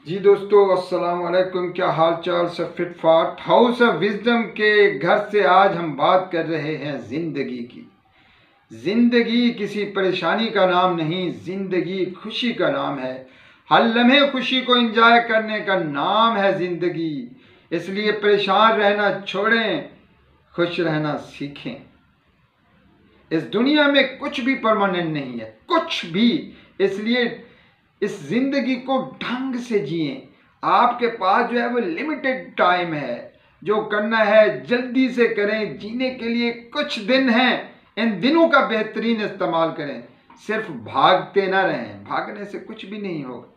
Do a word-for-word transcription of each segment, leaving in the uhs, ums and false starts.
جی دوستو السلام علیکم، کیا حال چال؟ سب فٹ فاٹ؟ ہاؤس آف وزڈم کے گھر سے آج ہم بات کر رہے ہیں زندگی کی۔ زندگی کسی پریشانی کا نام نہیں، زندگی خوشی کا نام ہے۔ ہر لمحے خوشی کو انجوائے کرنے کا نام ہے زندگی۔ اس لیے پریشان رہنا چھوڑیں، خوش رہنا سیکھیں۔ اس دنیا میں کچھ بھی پرماننٹ نہیں ہے، کچھ بھی۔ اس لیے اس زندگی کو ڈھنگ سے جئیں۔ آپ کے پاس جو ہے وہ لمیٹڈ ٹائم ہے، جو کرنا ہے جلدی سے کریں۔ جینے کے لیے کچھ دن ہیں، ان دنوں کا بہترین استعمال کریں۔ صرف بھاگتے نہ رہیں، بھاگنے سے کچھ بھی نہیں ہوگا۔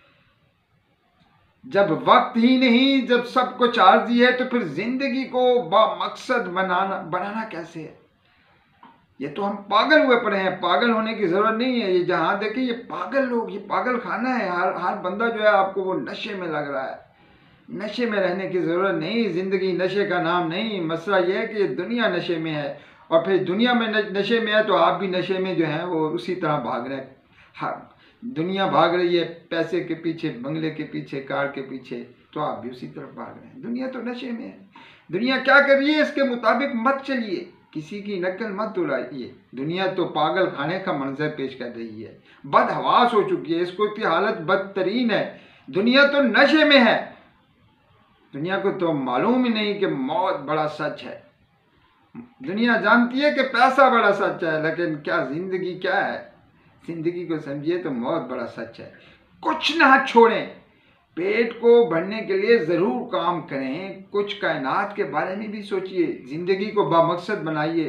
جب وقت ہی نہیں، جب سب کچھ عارضی ہے، تو پھر زندگی کو با مقصد بنانا بنانا کیسے ہے؟ یہ تو ہم پاگل ہوئے پڑے ہیں۔ پاگل ہونے کی ضرورت نہیں ہے۔ یہ جہاں دیکھیں یہ پاگل لوگ، یہ پاگل خانہ ہے۔ ہر ہر بندہ جو ہے آپ کو وہ نشے میں لگ رہا ہے۔ نشے میں رہنے کی ضرورت نہیں۔ زندگی نشے کا نام نہیں۔ مسئلہ یہ ہے کہ یہ دنیا نشے میں ہے، اور پھر دنیا میں نشے میں ہے تو آپ بھی نشے میں جو ہے وہ اسی طرح بھاگ رہے ہیں۔ ہاں، دنیا بھاگ رہی ہے پیسے کے پیچھے، بنگلے کے پیچھے، کار کے پیچھے، تو آپ بھی اسی طرف بھاگ رہے ہیں۔ دنیا تو نشے میں ہے۔ دنیا کیا کر رہی ہے اس کے مطابق مت چلیے، کسی کی نقل مت اڑائیے۔ دنیا تو پاگل خانے کا منظر پیش کر رہی ہے، بد حواس ہو چکی ہے، اس کو کی حالت بدترین ہے۔ دنیا تو نشے میں ہے۔ دنیا کو تو معلوم ہی نہیں کہ موت بڑا سچ ہے۔ دنیا جانتی ہے کہ پیسہ بڑا سچ ہے، لیکن کیا زندگی کیا ہے؟ زندگی کو سمجھیے تو موت بڑا سچ ہے۔ کچھ نہ چھوڑیں، پیٹ کو بھرنے کے لیے ضرور کام کریں۔ کچھ کائنات کے بارے میں بھی سوچئے، زندگی کو بامقصد بنائیے۔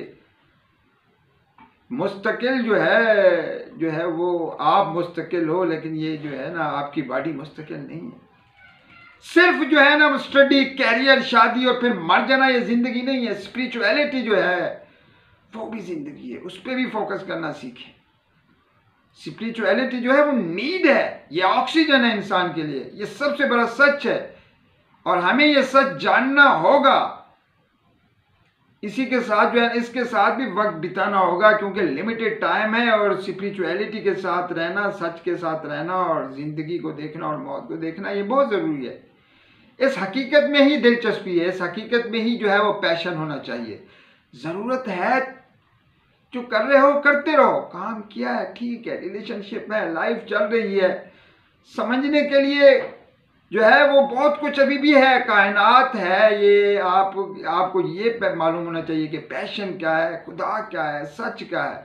مستقل جو ہے جو ہے وہ آپ مستقل ہو، لیکن یہ جو ہے نا آپ کی باڈی مستقل نہیں ہے۔ صرف جو ہے نا وہ اسٹڈی، کیریئر، شادی اور پھر مر جانا یہ زندگی نہیں ہے۔ اسپریچویلٹی جو ہے وہ بھی زندگی ہے، اس پہ بھی فوکس کرنا سیکھیں۔ اسپریچویلٹی جو ہے وہ نیڈ ہے، یہ آکسیجن ہے انسان کے لیے۔ یہ سب سے بڑا سچ ہے، اور ہمیں یہ سچ جاننا ہوگا۔ اسی کے ساتھ جو ہے اس کے ساتھ بھی وقت بتانا ہوگا، کیونکہ لمیٹڈ ٹائم ہے، اور اسپریچویلٹی کے ساتھ رہنا، سچ کے ساتھ رہنا، اور زندگی کو دیکھنا اور موت کو دیکھنا یہ بہت ضروری ہے۔ اس حقیقت میں ہی دلچسپی ہے، اس حقیقت میں ہی جو ہے وہ پیشن ہونا چاہیے۔ ضرورت ہے جو کر رہے ہو کرتے رہو، کام کیا ہے ٹھیک ہے، ریلیشن شپ ہے، لائف چل رہی ہے۔ سمجھنے کے لیے جو ہے وہ بہت کچھ ابھی بھی ہے، کائنات ہے۔ یہ آپ آپ کو یہ معلوم ہونا چاہیے کہ پیشن کیا ہے، خدا کیا ہے، سچ کیا ہے،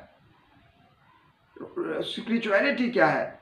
اسپریچویلٹی کیا ہے۔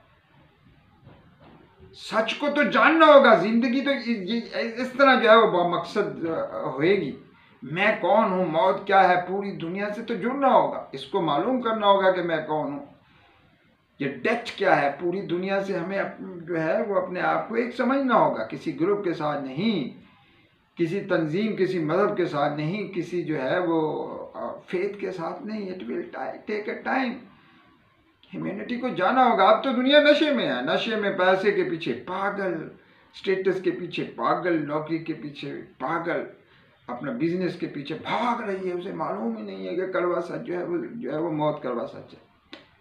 سچ کو تو جاننا ہوگا۔ زندگی تو اس طرح جو ہے وہ بامقصد ہوئے گی۔ میں کون ہوں، موت کیا ہے، پوری دنیا سے تو جڑنا ہوگا، اس کو معلوم کرنا ہوگا کہ میں کون ہوں۔ یہ ڈیتھ کیا ہے، پوری دنیا سے ہمیں جو ہے وہ اپنے آپ کو ایک سمجھنا ہوگا۔ کسی گروپ کے ساتھ نہیں، کسی تنظیم، کسی مذہب کے ساتھ نہیں، کسی جو ہے وہ فیتھ کے ساتھ نہیں۔ It will take a time. Humanity کو جانا ہوگا۔ اب تو دنیا نشے میں ہے، نشے میں پیسے کے پیچھے پاگل، اسٹیٹس کے پیچھے پاگل، نوکری کے پیچھے پاگل، اپنا بزنس کے پیچھے بھاگ رہی ہے۔ اسے معلوم ہی نہیں ہے کہ کڑوا سچ جو ہے وہ جو ہے وہ موت کڑوا سچ ہے۔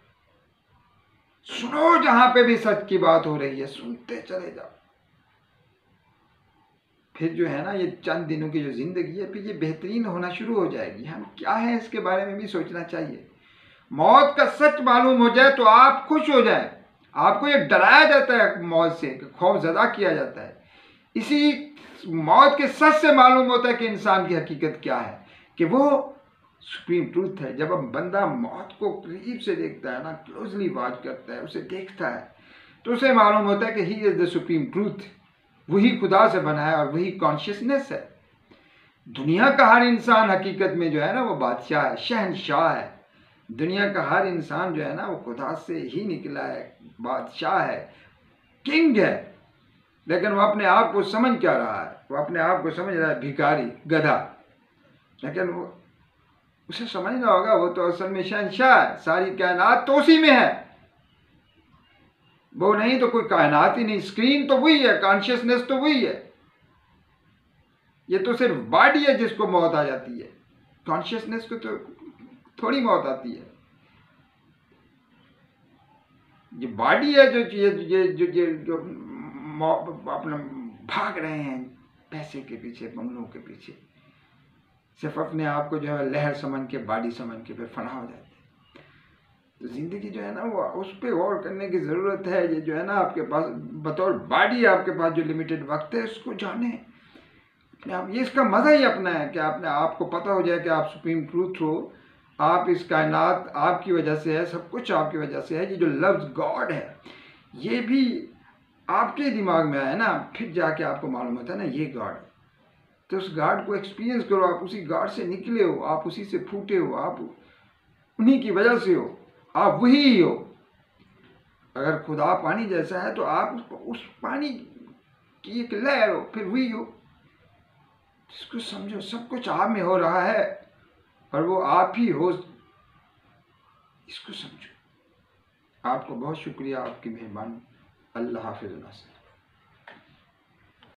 سنو، جہاں پہ بھی سچ کی بات ہو رہی ہے سنتے چلے جاؤ۔ پھر جو ہے نا یہ چند دنوں کی جو زندگی ہے پھر یہ بہترین ہونا شروع ہو جائے گی۔ ہم کیا ہے اس کے بارے میں بھی سوچنا چاہیے۔ موت کا سچ معلوم ہو جائے تو آپ خوش ہو جائیں۔ آپ کو یہ ڈرایا جاتا ہے موت سے، خوف زدہ کیا جاتا ہے۔ اسی موت کے سچ سے معلوم ہوتا ہے کہ انسان کی حقیقت کیا ہے، کہ وہ سپریم ٹروتھ ہے۔ جب ہم بندہ موت کو قریب سے دیکھتا ہے نا، کلوزلی واچ کرتا ہے، اسے دیکھتا ہے، تو اسے معلوم ہوتا ہے کہ ہی از دا سپریم ٹروتھ۔ وہی خدا سے بنا ہے اور وہی کانشیسنیس ہے۔ دنیا کا ہر انسان حقیقت میں جو ہے نا وہ بادشاہ ہے، شہنشاہ ہے۔ دنیا کا ہر انسان جو ہے نا وہ خدا سے ہی نکلا ہے، بادشاہ ہے، کنگ ہے، لیکن وہ اپنے آپ کو سمجھ کیا رہا ہے؟ وہ اپنے آپ کو سمجھ رہا ہے بھکاری، گدھا۔ لیکن وہ اسے سمجھنا ہوگا وہ تو اصل میں شہنشاہ ہے، ساری کائنات تو اسی میں ہے۔ وہ نہیں تو کوئی کائنات ہی نہیں۔ اسکرین تو وہی ہے، کانشیسنیس تو وہی ہے۔ یہ تو صرف باڈی ہے جس کو موت آ جاتی ہے، کانشیسنیس کو تو تھوڑی موت آتی ہے۔ یہ باڈی ہے جو جو جو اپنا بھاگ رہے ہیں پیسے کے پیچھے، بنگلوں کے پیچھے، صرف اپنے آپ کو جو ہے لہر سمجھ کے، باڈی سمجھ کے پھر فنا ہو جاتے ہیں۔ تو زندگی جو ہے نا وہ اس پہ غور کرنے کی ضرورت ہے۔ یہ جو ہے نا آپ کے پاس بطور باڈی آپ کے پاس جو لمیٹڈ وقت ہے اس کو جانیں اپنے آپ، یہ اس کا مزہ ہی اپنا ہے کہ اپنے آپ کو پتہ ہو جائے کہ آپ سپریم ٹروتھ ہو، آپ اس کائنات آپ کی وجہ سے ہے، سب کچھ آپ کی وجہ سے ہے۔ یہ جو لفظ گاڈ ہے یہ بھی آپ کے دماغ میں آیا نا، پھر جا کے آپ کو معلوم ہوتا ہے نا یہ گاڈ ہے۔ تو اس گاڈ کو ایکسپیرینس کرو، آپ اسی گاڈ سے نکلے ہو، آپ اسی سے پھوٹے ہو، آپ انہی کی وجہ سے ہو، آپ وہی ہی ہو۔ اگر خدا پانی جیسا ہے تو آپ اس کو اس پانی کی ایک لہر ہو، پھر وہی ہو۔ اس کو سمجھو، سب کچھ آپ میں ہو رہا ہے اور وہ آپ ہی ہو، اس کو سمجھو۔ آپ کو بہت شکریہ، آپ کی مہربانی۔ اللہ حافظ۔